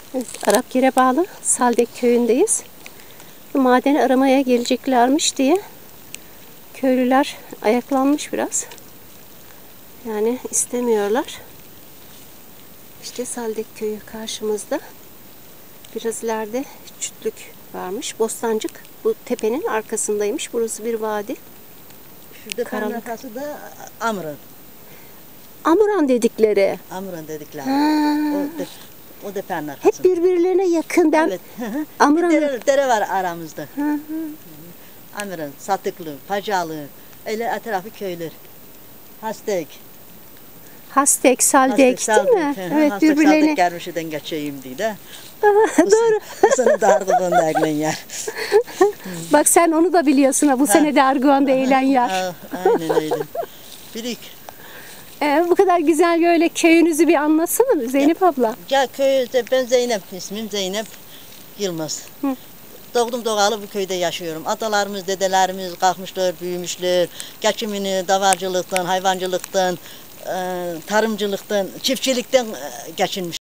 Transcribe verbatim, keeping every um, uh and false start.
Evet, Arapkir'e bağlı Saldek köyündeyiz. Bu madeni aramaya geleceklermiş diye köylüler ayaklanmış biraz. Yani istemiyorlar. İşte Saldek köyü karşımızda. Biraz ileride Çütlük varmış. Bostancık bu tepenin arkasındaymış. Burası bir vadi. Şurada Karanlık. Arkası da Amrın. Amuran dedikleri. Amrın dedikleri. Ha. O, de, o depenin arkası. Hep birbirlerine yakın. Ben evet. Amuran... dere, dere var aramızda. Hı hı. Amrın, Satıklı, Pacalı, öyle etrafı köyler. Hastek. Hastek, Saldek, Hastek, değil mi? Hı, evet, Hastek, birbirlerine. Saldek gelmişden geçeyim diye de. Doğru. Bu sene de Arguvan'da eğlen yer. Bak sen onu da biliyorsun ha, bu ha. sene de Arguvan'da eğlen yer. Ha, aynen öyle. Birik. Ee, bu kadar güzel böyle köyünüzü bir anlatsana Zeynep ya, abla. Ya köyümüzde ben Zeynep, ismim Zeynep Yılmaz. Hı. Doğdum doğalı bu köyde yaşıyorum. Atalarımız, dedelerimiz kalkmışlar, büyümüşler. Geçimini davarcılıktan, hayvancılıktan, tarımcılıktan, çiftçilikten geçinmiş.